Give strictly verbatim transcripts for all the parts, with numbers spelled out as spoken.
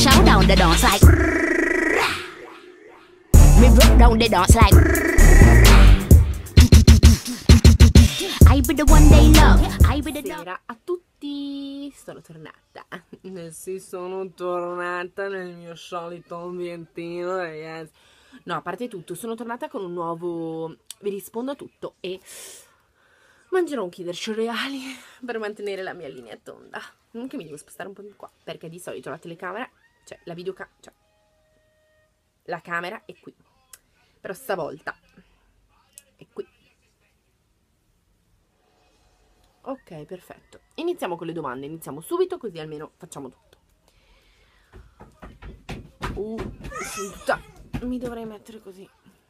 shout down the dance like. Me rock down the dance like. I be the one they love. I be the dog. Buonasera a tutti, sono tornata. Sì, sono tornata nel mio solito ambientino, ragazzi. No, a parte tutto, sono tornata con un nuovo. Vi rispondo a tutto e mangerò un Kinder cereali per mantenere la mia linea tonda. Comunque mi devo spostare un po' di qua, perché di solito la telecamera, cioè la videocamera, cioè la camera è qui. Però stavolta è qui. Ok, perfetto. Iniziamo con le domande, iniziamo subito così almeno facciamo tutto. Uh, mi dovrei mettere così.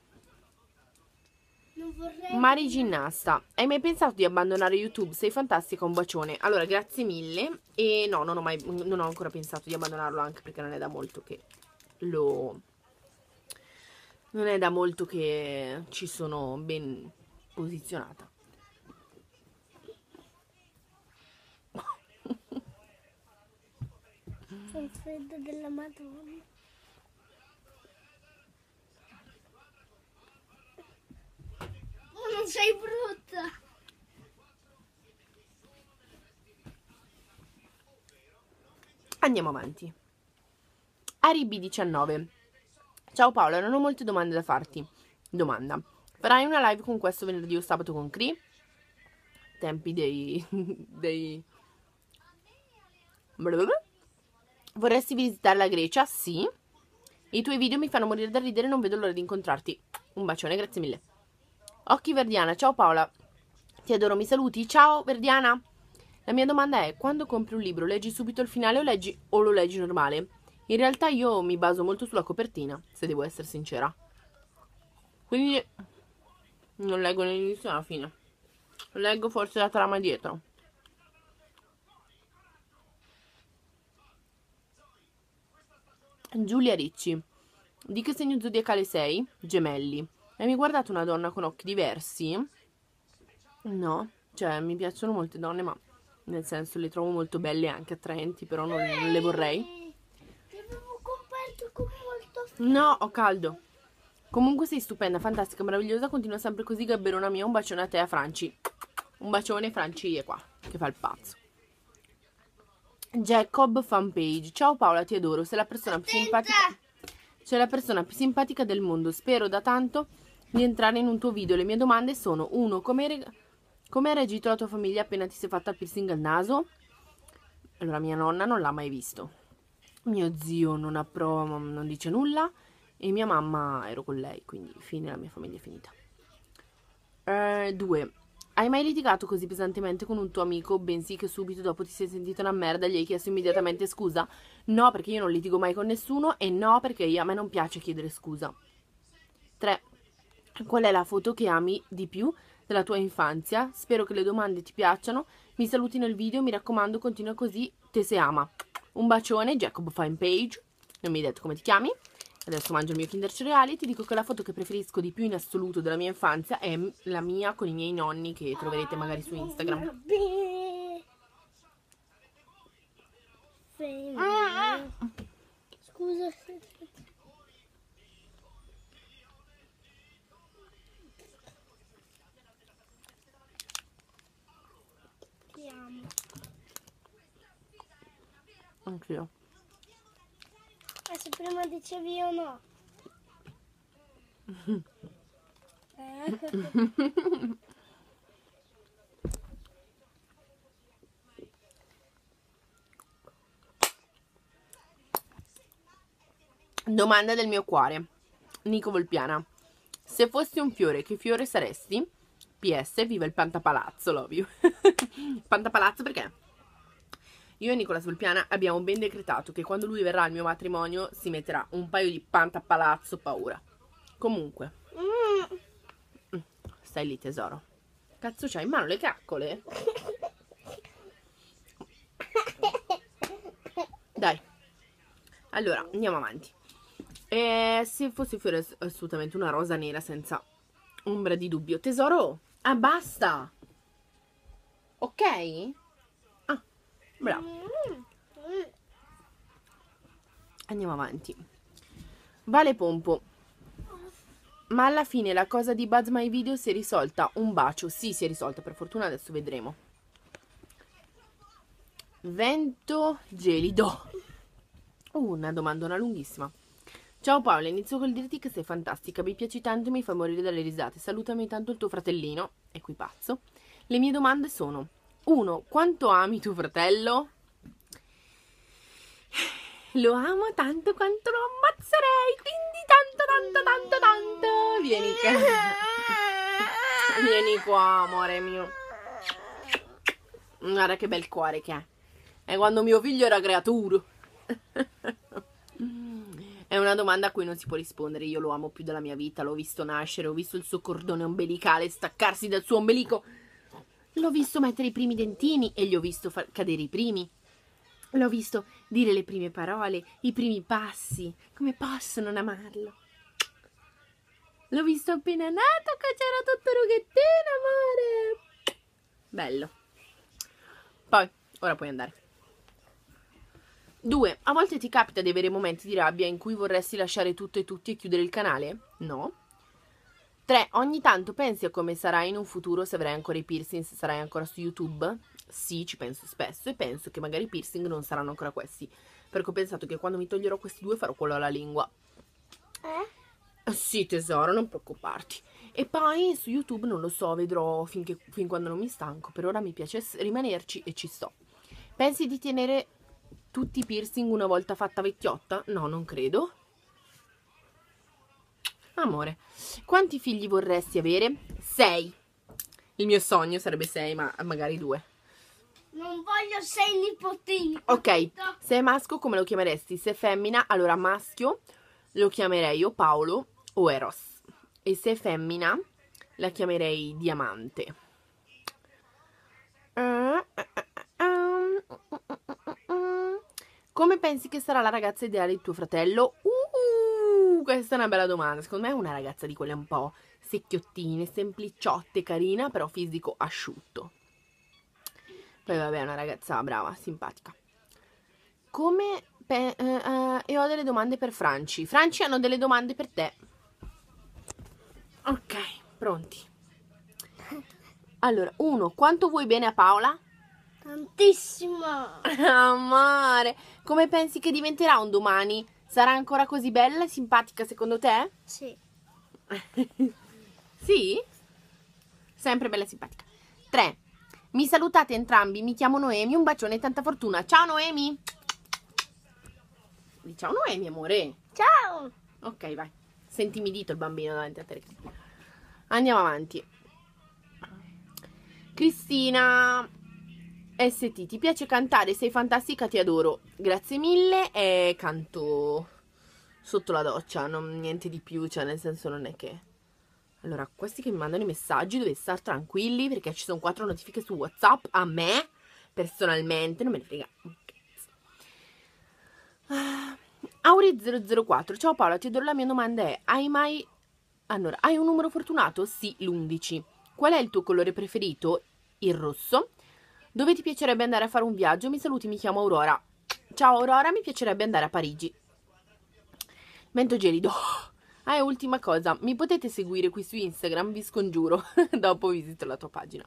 Non vorrei... Mari Ginnasta, hai mai pensato di abbandonare YouTube? Sei fantastica, un bacione. Allora, grazie mille. E no, non ho, mai, non ho ancora pensato di abbandonarlo, anche perché non è da molto che lo... Non è da molto che ci sono ben posizionata. Sono fredda della Madonna. Oh, non sei brutta. Andiamo avanti. Ari B diciannove. Ciao Paola, non ho molte domande da farti. Domanda. Farai una live con questo venerdì o sabato con Cree? Tempi dei... dei... Vorresti visitare la Grecia? Sì. I tuoi video mi fanno morire da ridere, non vedo l'ora di incontrarti. Un bacione, grazie mille. Occhi Verdiana, ciao Paola. Ti adoro, mi saluti? Ciao Verdiana. La mia domanda è, quando compri un libro, leggi subito il finale o, leggi, o lo leggi normale? In realtà io mi baso molto sulla copertina, se devo essere sincera. Quindi non leggo l'inizio alla fine. Leggo forse la trama dietro. Giulia Ricci. Di che segno zodiacale sei? Gemelli. Hai mai guardato una donna con occhi diversi? No, cioè mi piacciono molte donne, ma nel senso le trovo molto belle e anche attraenti, però non, non le vorrei. Ti avevo coperto con molto freddo. No, ho caldo. Comunque sei stupenda, fantastica, meravigliosa, continua sempre così, gabberona mia. Un bacione a te, a Franci. Un bacione, Franci è qua, che fa il pazzo. Jacob fanpage. Ciao Paola, ti adoro, sei la persona più simpatica. Sei la persona più simpatica del mondo. Spero da tanto di entrare in un tuo video. Le mie domande sono: uno, come come ha reagito la tua famiglia appena ti sei fatta il piercing al naso? Allora, mia nonna non l'ha mai visto. Mio zio non approva, non dice nulla. E mia mamma ero con lei, quindi fine, la mia famiglia è finita. Eh, due. Hai mai litigato così pesantemente con un tuo amico, bensì che subito dopo ti sei sentita una merda e gli hai chiesto immediatamente scusa? No, perché io non litigo mai con nessuno, e no, perché io, a me non piace chiedere scusa. tre. Qual è la foto che ami di più della tua infanzia? Spero che le domande ti piacciono. Mi saluti nel video, mi raccomando, continua così, te se ama. Un bacione, Jacob Fanpage. Non mi hai detto come ti chiami. Adesso mangio il mio Kinder cereali. Ti dico che la foto che preferisco di più in assoluto della mia infanzia è la mia con i miei nonni, che troverete magari su Instagram. Scusa. Ti amo. Anch'io. Eh, se prima dicevi io no. Eh. Domanda del mio cuore. Nico Volpiana. Se fossi un fiore, che fiore saresti? P S, viva il Pantapalazzo, love you. Pantapalazzo perché? Io e Nicola Volpiana abbiamo ben decretato che quando lui verrà al mio matrimonio si metterà un paio di Pantapalazzo paura. Comunque. Mm. Stai lì tesoro. Cazzo c'hai in mano le caccole? Dai. Allora, andiamo avanti. E se fossi fiore assolutamente una rosa nera senza ombra di dubbio. Tesoro, ah basta. Ok? Ah, bravo. Andiamo avanti. Vale Pompo. Ma alla fine la cosa di Buzz My Video si è risolta? Un bacio. Sì, si è risolta, per fortuna, adesso vedremo. Vento gelido. Uh, una domandona lunghissima. Ciao Paola, inizio col dirti che sei fantastica, mi piaci tanto e mi fa morire dalle risate. Salutami tanto il tuo fratellino, è qui pazzo. Le mie domande sono: uno. Quanto ami tuo fratello? Lo amo tanto quanto lo ammazzerei, quindi tanto tanto tanto tanto. Vieni qua. Vieni qua, amore mio. Guarda che bel cuore che è. È quando mio figlio era creatura. È una domanda a cui non si può rispondere. Io lo amo più della mia vita, l'ho visto nascere, ho visto il suo cordone ombelicale staccarsi dal suo ombelico, l'ho visto mettere i primi dentini e gli ho visto far cadere i primi. L'ho visto dire le prime parole, i primi passi. Come posso non amarlo? L'ho visto appena nato che c'era tutto rughettino, amore. Bello. Poi, ora puoi andare. Due. A volte ti capita di avere momenti di rabbia in cui vorresti lasciare tutto e tutti e chiudere il canale? No. Tre. Ogni tanto pensi a come sarai in un futuro, se avrai ancora i piercing, se sarai ancora su YouTube? Sì, ci penso spesso e penso che magari i piercing non saranno ancora questi, perché ho pensato che quando mi toglierò questi due farò quello alla lingua. Eh? Sì tesoro, non preoccuparti. E poi su YouTube non lo so, vedrò finché, fin quando non mi stanco. Per ora mi piace rimanerci e ci sto. Pensi di tenere tutti i piercing una volta fatta vecchiotta? No, non credo. Amore, quanti figli vorresti avere? Sei. Il mio sogno sarebbe sei, ma magari due. Non voglio sei nipotini. Ok, se è maschio come lo chiameresti? Se è femmina, allora maschio lo chiamerei o Paolo o Eros. E se è femmina la chiamerei Diamante. Come pensi che sarà la ragazza ideale di tuo fratello? Uh, questa è una bella domanda. Secondo me è una ragazza di quelle un po' secchiottine, sempliciotte, carina, però fisico asciutto. Poi vabbè, è una ragazza brava, simpatica. Come... Uh, uh, e ho delle domande per Franci. Franci, hanno delle domande per te. Ok, pronti. Allora, uno, quanto vuoi bene a Paola? Tantissimo. Amore, come pensi che diventerà un domani? Sarà ancora così bella e simpatica secondo te? Sì. Sì? Sempre bella e simpatica. tre. Mi salutate entrambi, mi chiamo Noemi, un bacione e tanta fortuna. Ciao Noemi. Ciao Noemi, amore. Ciao. Ok, vai. Si è intimidito il bambino davanti a te. Andiamo avanti. Cristina S T, ti piace cantare? Sei fantastica, ti adoro. Grazie mille. E canto sotto la doccia, non niente di più, cioè nel senso non è che... Allora, questi che mi mandano i messaggi dovete stare tranquilli perché ci sono quattro notifiche su WhatsApp. A me, personalmente, non me ne frega un cazzo. Uh, Auri zero zero quattro, ciao Paola, ti adoro, la mia domanda è: hai mai... Allora, hai un numero fortunato? Sì, l'undici. Qual è il tuo colore preferito? Il rosso. Dove ti piacerebbe andare a fare un viaggio? Mi saluti, mi chiamo Aurora. Ciao Aurora, mi piacerebbe andare a Parigi. Vento gelido. Ah, e ultima cosa, mi potete seguire qui su Instagram, vi scongiuro, dopo visito la tua pagina.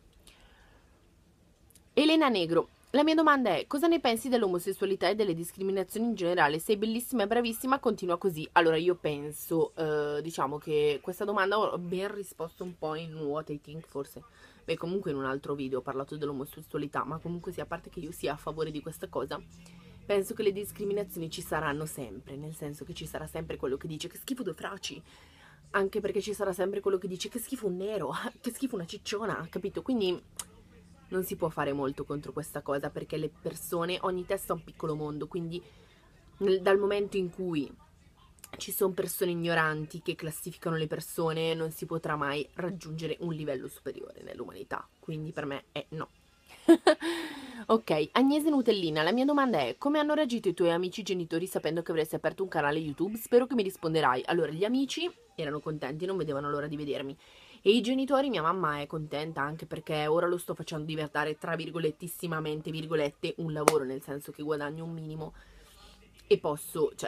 Elena Negro, la mia domanda è: cosa ne pensi dell'omosessualità e delle discriminazioni in generale? Sei bellissima e bravissima, continua così. Allora io penso, eh, diciamo che questa domanda ho ben risposto un po' in What I Think, forse. Beh, comunque in un altro video ho parlato dell'omosessualità, ma comunque sì, a parte che io sia a favore di questa cosa, penso che le discriminazioni ci saranno sempre, nel senso che ci sarà sempre quello che dice che schifo due froci, anche perché ci sarà sempre quello che dice che schifo un nero, che schifo una cicciona, capito? Quindi non si può fare molto contro questa cosa, perché le persone, ogni testa ha un piccolo mondo, quindi nel, dal momento in cui ci sono persone ignoranti che classificano le persone, non si potrà mai raggiungere un livello superiore nell'umanità, quindi per me è no. Ok, Agnese Nutellina, la mia domanda è: come hanno reagito i tuoi amici genitori sapendo che avresti aperto un canale YouTube? Spero che mi risponderai. Allora, gli amici erano contenti, non vedevano l'ora di vedermi, e i genitori, mia mamma è contenta anche perché ora lo sto facendo diventare, tra virgolettissimamente virgolette, un lavoro, nel senso che guadagno un minimo e posso, cioè,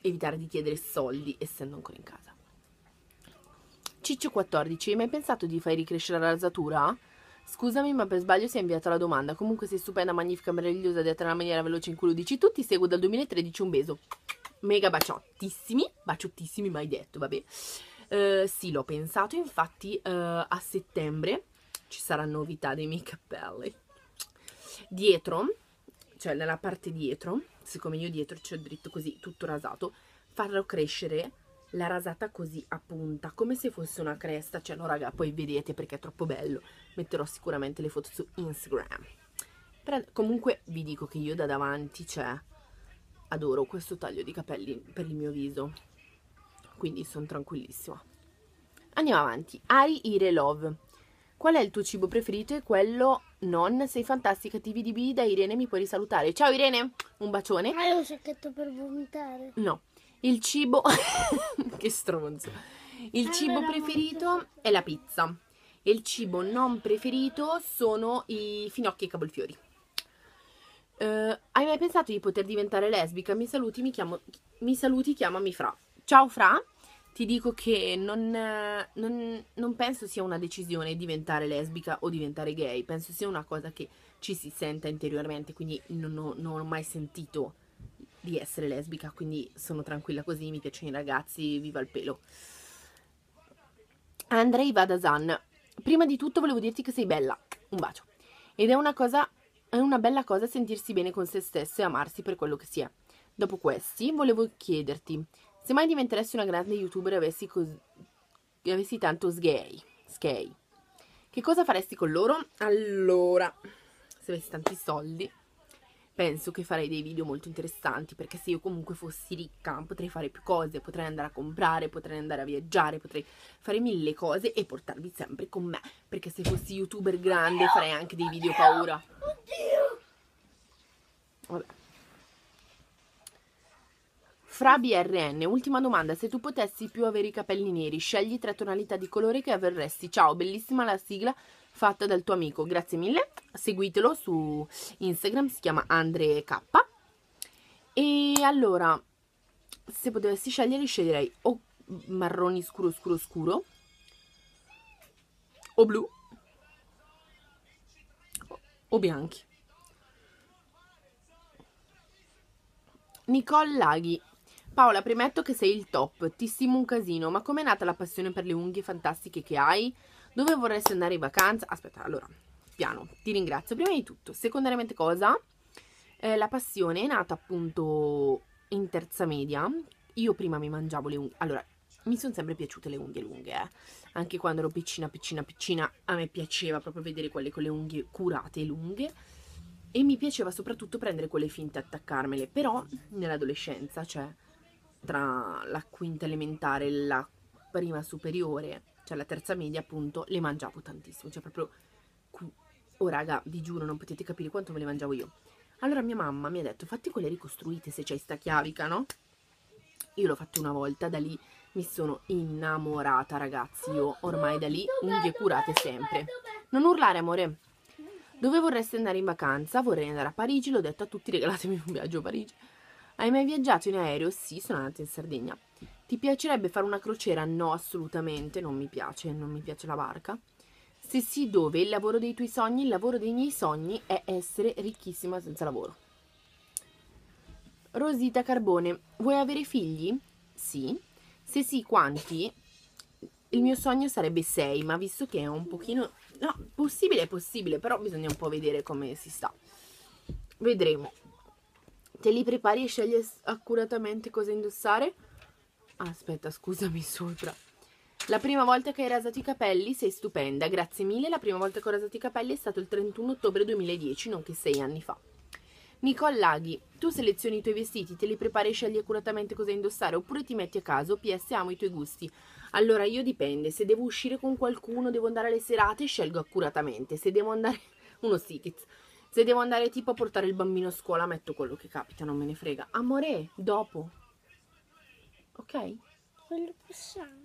evitare di chiedere soldi essendo ancora in casa. Ciccio quattordici, hai mai pensato di fare ricrescere la rasatura? Scusami, ma per sbaglio si è inviata la domanda. Comunque sei stupenda, magnifica, meravigliosa, detta nella maniera veloce in cui lo dici tu. Ti seguo dal duemilatredici, un beso. Mega baciottissimi, baciottissimi mai detto, vabbè. Uh, sì, l'ho pensato, infatti uh, a settembre ci sarà novità dei miei capelli. Dietro, cioè nella parte dietro, siccome io dietro c'ho dritto così, tutto rasato, farò crescere la rasata così a punta, come se fosse una cresta. Cioè no raga, poi vedete perché è troppo bello, metterò sicuramente le foto su Instagram. Però comunque vi dico che io da davanti, cioè, adoro questo taglio di capelli per il mio viso, quindi sono tranquillissima. Andiamo avanti. Ari Ire Love, qual è il tuo cibo preferito? E quello non. Sei fantastica, T V D B, da Irene mi puoi risalutare. Ciao Irene, un bacione. Hai un sacchetto per vomitare? No, il cibo che stronzo. Il cibo preferito è la pizza e il cibo non preferito sono i finocchi e cavolfiori. Uh, hai mai pensato di poter diventare lesbica? Mi saluti, mi chiamo, mi saluti, chiamami Fra. Ciao Fra, ti dico che non, non, non penso sia una decisione diventare lesbica o diventare gay, penso sia una cosa che ci si senta interiormente, quindi non ho, non ho mai sentito di essere lesbica, quindi sono tranquilla così, mi piacciono i ragazzi, viva il pelo. Andrei Vadasan, prima di tutto volevo dirti che sei bella, un bacio, ed è una cosa... È una bella cosa sentirsi bene con se stesso e amarsi per quello che si è. Dopo questi, volevo chiederti, se mai diventeresti una grande youtuber e avessi, avessi tanto sgay, sgay, che cosa faresti con loro? Allora, se avessi tanti soldi, penso che farei dei video molto interessanti, perché se io comunque fossi ricca potrei fare più cose, potrei andare a comprare, potrei andare a viaggiare, potrei fare mille cose e portarvi sempre con me, perché se fossi youtuber grande farei anche dei video paura. Vabbè. Fra B R N, ultima domanda, se tu potessi più avere i capelli neri, scegli tre tonalità di colore che avresti. Ciao, bellissima la sigla fatta dal tuo amico, grazie mille, seguitelo su Instagram, si chiama Andre K. E allora, se potessi scegliere, sceglierei o marroni scuro scuro scuro, o blu, o bianchi. Nicole Laghi, Paola, premetto che sei il top, ti stimo un casino, ma com'è nata la passione per le unghie fantastiche che hai? Dove vorresti andare in vacanza? Aspetta, allora, piano, ti ringrazio. Prima di tutto, secondariamente cosa? Eh, la passione è nata appunto in terza media. Io prima mi mangiavo le unghie, allora, mi sono sempre piaciute le unghie lunghe, eh. Anche quando ero piccina, piccina, piccina, a me piaceva proprio vedere quelle con le unghie curate e lunghe. E mi piaceva soprattutto prendere quelle finte e attaccarmele, però nell'adolescenza, cioè tra la quinta elementare e la prima superiore, cioè la terza media appunto, le mangiavo tantissimo, cioè proprio, oh raga, vi giuro, non potete capire quanto me le mangiavo io. Allora mia mamma mi ha detto, fatti quelle ricostruite se c'hai sta chiavica, no? Io l'ho fatta una volta, da lì mi sono innamorata, ragazzi, io ormai da lì unghie curate sempre. Non urlare, amore. Dove vorresti andare in vacanza? Vorrei andare a Parigi, l'ho detto a tutti, regalatemi un viaggio a Parigi. Hai mai viaggiato in aereo? Sì, sono andata in Sardegna. Ti piacerebbe fare una crociera? No, assolutamente, non mi piace, non mi piace la barca. Se sì, dove? Il lavoro dei tuoi sogni? Il lavoro dei miei sogni è essere ricchissima senza lavoro. Rosita Carbone, vuoi avere figli? Sì. Se sì, quanti? Il mio sogno sarebbe sei, ma visto che è un pochino... No, possibile è possibile, però bisogna un po' vedere come si sta. Vedremo. Te li prepari e scegli accuratamente cosa indossare? Aspetta, scusami sopra. La prima volta che hai rasato i capelli sei stupenda, grazie mille. La prima volta che ho rasato i capelli è stato il trentuno ottobre duemiladieci, nonché sei anni fa. Nicole Laghi, tu selezioni i tuoi vestiti, te li prepari e scegli accuratamente cosa indossare oppure ti metti a caso? P S, amo i tuoi gusti. Allora io dipende, se devo uscire con qualcuno, devo andare alle serate, scelgo accuratamente. Se devo andare, uno stickers, se devo andare tipo a portare il bambino a scuola, metto quello che capita, non me ne frega. Amore, dopo. Ok? Quello passante.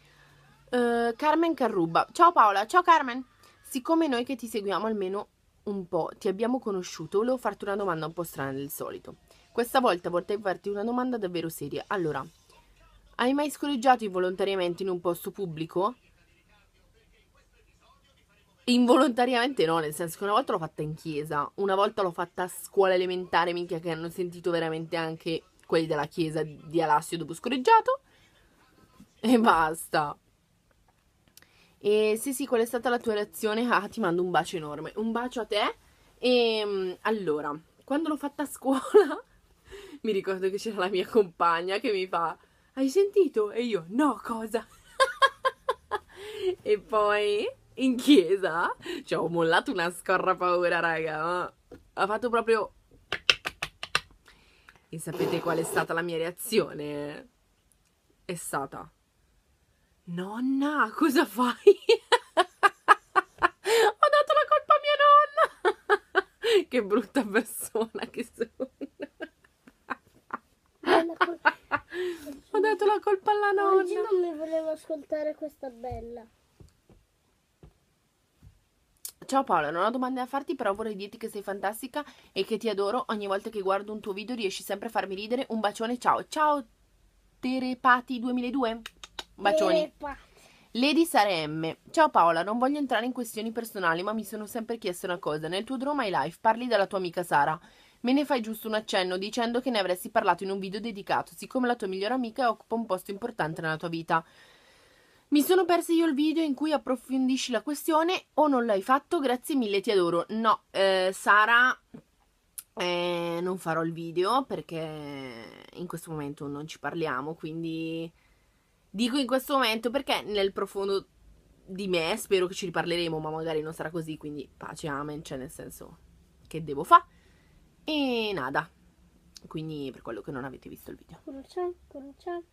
Uh, Carmen Carruba, ciao Paola, ciao Carmen. Siccome noi che ti seguiamo almeno un po', ti abbiamo conosciuto, volevo farti una domanda un po' strana del solito. Questa volta vorrei farti una domanda davvero seria. Allora, hai mai scorreggiato involontariamente in un posto pubblico? Involontariamente no, nel senso che una volta l'ho fatta in chiesa, una volta l'ho fatta a scuola elementare, minchia, che hanno sentito veramente anche quelli della chiesa di Alassio dopo scorreggiato. E basta. E sì, sì, qual è stata la tua reazione? Ah, ti mando un bacio enorme. Un bacio a te. E allora, quando l'ho fatta a scuola, mi ricordo che c'era la mia compagna che mi fa: hai sentito? E io: no, cosa? E poi in chiesa, cioè, ho mollato una scorra paura, raga. Ma ha fatto proprio... E sapete qual è stata la mia reazione? È stata: nonna, cosa fai? Ho dato la colpa a mia nonna. Che brutta persona che sono. Ho dato la colpa alla nonna. Oggi non mi volevo ascoltare questa bella. Ciao Paola, non ho domande da farti, però vorrei dirti che sei fantastica e che ti adoro. Ogni volta che guardo un tuo video riesci sempre a farmi ridere. Un bacione, ciao. Ciao Terepati duemiladue. Bacioni. Terepa. Lady Saremme. Ciao Paola, non voglio entrare in questioni personali, ma mi sono sempre chiesto una cosa. Nel tuo Draw My Life parli della tua amica Sara. Me ne fai giusto un accenno dicendo che ne avresti parlato in un video dedicato, siccome la tua migliore amica occupa un posto importante nella tua vita. Mi sono persa io il video in cui approfondisci la questione o non l'hai fatto? Grazie mille, ti adoro. No, eh, Sara, eh, non farò il video perché in questo momento non ci parliamo, quindi dico in questo momento perché nel profondo di me spero che ci riparleremo, ma magari non sarà così, quindi pace, amen, cioè nel senso che devo fare. E nada, quindi per quello che non avete visto il video. Conosciamo, conosciamo.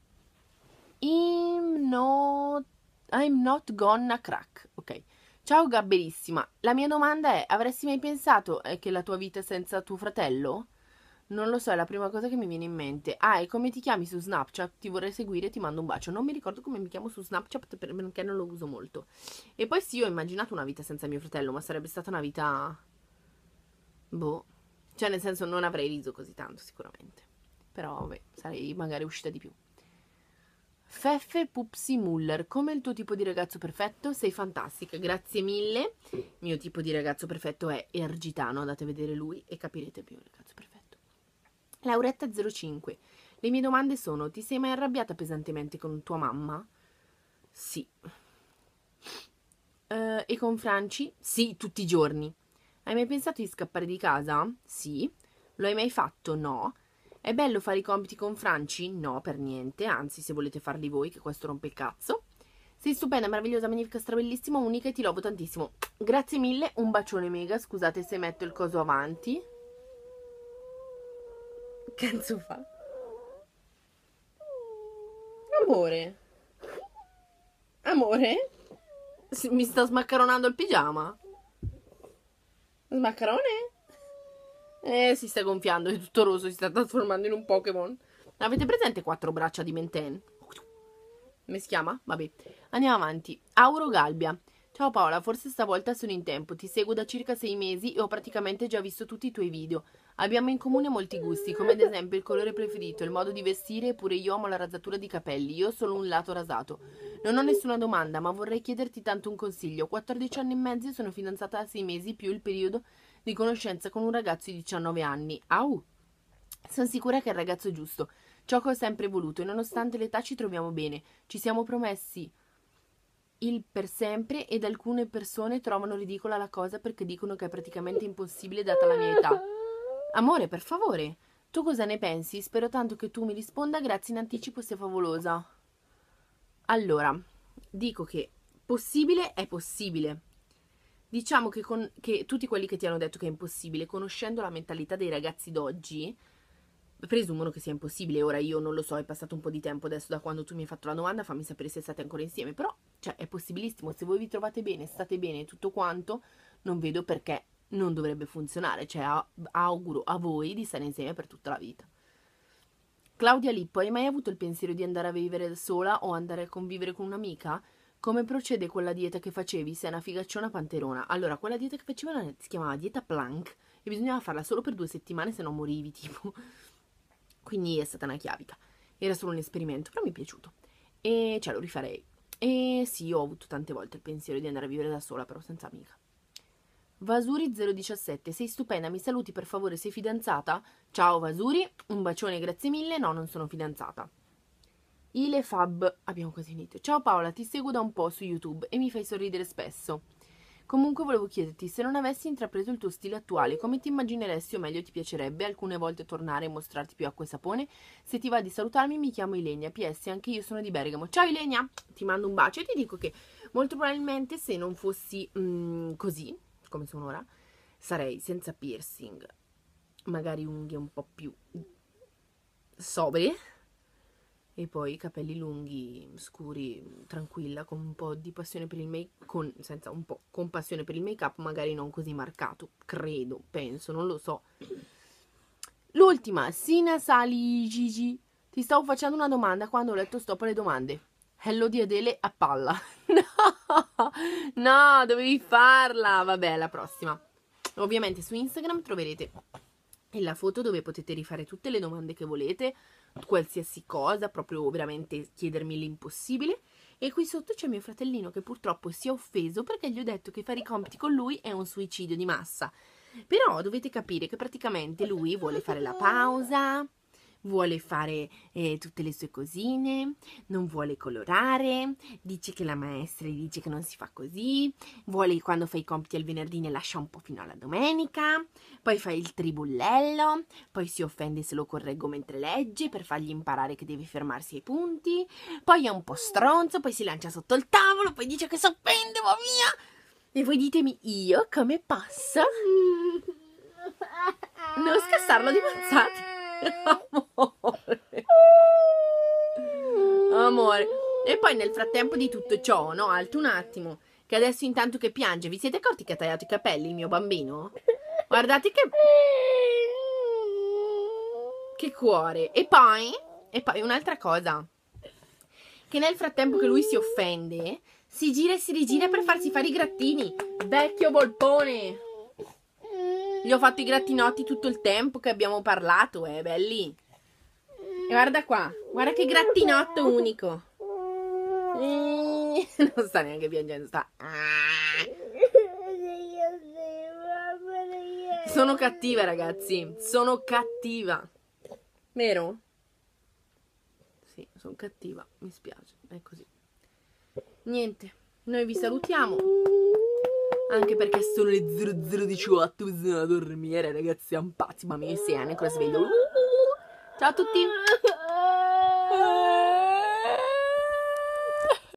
I'm not, I'm not gonna crack. Ok. Ciao Gabberissima. La mia domanda è: avresti mai pensato eh, che la tua vita è senza tuo fratello? Non lo so, è la prima cosa che mi viene in mente. Ah, e come ti chiami su Snapchat? Ti vorrei seguire, ti mando un bacio. Non mi ricordo come mi chiamo su Snapchat perché non lo uso molto. E poi sì, ho immaginato una vita senza mio fratello, ma sarebbe stata una vita... boh. Cioè, nel senso, non avrei riso così tanto, sicuramente. Però, vabbè, sarei magari uscita di più. Feffe Pupsi Muller, come il tuo tipo di ragazzo perfetto? Sei fantastica, grazie mille. Il mio tipo di ragazzo perfetto è Ergitano, andate a vedere lui e capirete il mio ragazzo perfetto. Lauretta zero cinque, le mie domande sono: ti sei mai arrabbiata pesantemente con tua mamma? Sì. Uh, e con Franci? Sì, tutti i giorni. Hai mai pensato di scappare di casa? Sì. Lo hai mai fatto? No. È bello fare i compiti con Franci? No, per niente, anzi, se volete farli voi, che questo rompe il cazzo. Sei stupenda, meravigliosa, magnifica, strabellissima, unica e ti lovo tantissimo. Grazie mille, un bacione mega, scusate se metto il coso avanti. Che cazzo fa? Amore? Amore? Mi sta smaccaronando il pigiama? Smaccarone? Eh, si sta gonfiando, è tutto rosso, si sta trasformando in un Pokémon. Avete presente quattro braccia di Menten? Come si chiama? Vabbè. Andiamo avanti. Auro Galbia. Ciao Paola, forse stavolta sono in tempo. Ti seguo da circa sei mesi e ho praticamente già visto tutti i tuoi video. Abbiamo in comune molti gusti, come ad esempio il colore preferito, il modo di vestire, e pure io amo la rasatura di capelli. Io ho solo un lato rasato. Non ho nessuna domanda, ma vorrei chiederti tanto un consiglio. quattordici anni e mezzo e sono fidanzata da sei mesi più il periodo di conoscenza con un ragazzo di diciannove anni. Au! Sono sicura che è il ragazzo giusto. Ciò che ho sempre voluto e nonostante l'età ci troviamo bene. Ci siamo promessi il per sempre ed alcune persone trovano ridicola la cosa perché dicono che è praticamente impossibile data la mia età. Amore, per favore, tu cosa ne pensi? Spero tanto che tu mi risponda, grazie in anticipo, sei favolosa. Allora, dico che possibile è possibile. Diciamo che, con, che tutti quelli che ti hanno detto che è impossibile, conoscendo la mentalità dei ragazzi d'oggi, presumono che sia impossibile. Ora io non lo so, è passato un po' di tempo adesso da quando tu mi hai fatto la domanda, fammi sapere se state ancora insieme, però cioè, è possibilissimo, se voi vi trovate bene, state bene, tutto quanto, non vedo perché non dovrebbe funzionare, cioè auguro a voi di stare insieme per tutta la vita. Claudia Lippo, hai mai avuto il pensiero di andare a vivere da sola o andare a convivere con un'amica? come procede con la dieta che facevi? Sei una figacciona panterona. Allora, quella dieta che facevo si chiamava dieta plank e bisognava farla solo per due settimane, se no morivi, tipo. Quindi è stata una chiavica. Era solo un esperimento, però mi è piaciuto. E cioè, lo rifarei. E sì, ho avuto tante volte il pensiero di andare a vivere da sola, però senza amica. Vasuri zero diciassette, sei stupenda, mi saluti per favore, sei fidanzata? Ciao Vasuri, un bacione, grazie mille, no, non sono fidanzata. Ilefab, abbiamo quasi finito. Ciao Paola, ti seguo da un po' su YouTube e mi fai sorridere spesso. Comunque volevo chiederti, se non avessi intrapreso il tuo stile attuale, come ti immagineresti o meglio ti piacerebbe alcune volte tornare e mostrarti più acqua e sapone? Se ti va di salutarmi mi chiamo Ilenia, P S anche io sono di Bergamo. Ciao Ilenia, ti mando un bacio e ti dico che molto probabilmente se non fossi mm, così, come sono ora, sarei senza piercing, magari unghie un po' più sobrie e poi capelli lunghi, scuri, tranquilla, con un po' di passione per il make con senza un po' con passione per il make up, magari non così marcato, credo, penso, non lo so. L'ultima, Sina Sali Gigi, ti stavo facendo una domanda quando ho letto stop alle domande. Hello di Adele a palla. No, no, dovevi farla. Vabbè, alla prossima. Ovviamente su Instagram troverete la foto dove potete rifare tutte le domande che volete, qualsiasi cosa, proprio veramente chiedermi l'impossibile. E qui sotto c'è mio fratellino che purtroppo si è offeso perché gli ho detto che fare i compiti con lui è un suicidio di massa. Però dovete capire che praticamente lui vuole fare la pausa, vuole fare eh, tutte le sue cosine, non vuole colorare, dice che la maestra gli dice che non si fa così, vuole quando fa i compiti al venerdì ne lascia un po' fino alla domenica, poi fa il tribullello, poi si offende se lo correggo mentre legge per fargli imparare che deve fermarsi ai punti, poi è un po' stronzo, poi si lancia sotto il tavolo, poi dice che si offende, va via! E voi ditemi, io come posso? Non scassarlo di mazzate. Amore. Amore. E poi nel frattempo di tutto ciò, no? Alto un attimo. Che adesso intanto che piange, vi siete accorti che ha tagliato i capelli il mio bambino? Guardate che... Che cuore. E poi... E poi un'altra cosa. Che nel frattempo che lui si offende, si gira e si rigira per farsi fare i grattini. Vecchio volpone. Gli ho fatto i grattinotti tutto il tempo che abbiamo parlato, eh, belli. E guarda qua, guarda che grattinotto unico. Eh, non sta neanche piangendo, sta. Sono cattiva, ragazzi, sono cattiva. Vero? Sì, sono cattiva, mi spiace, è così. Niente, noi vi salutiamo. Anche perché sono le zero zero diciotto, bisogna dormire, ragazzi, è un pazzo, ma mi sei ancora sveglio. Ciao a tutti!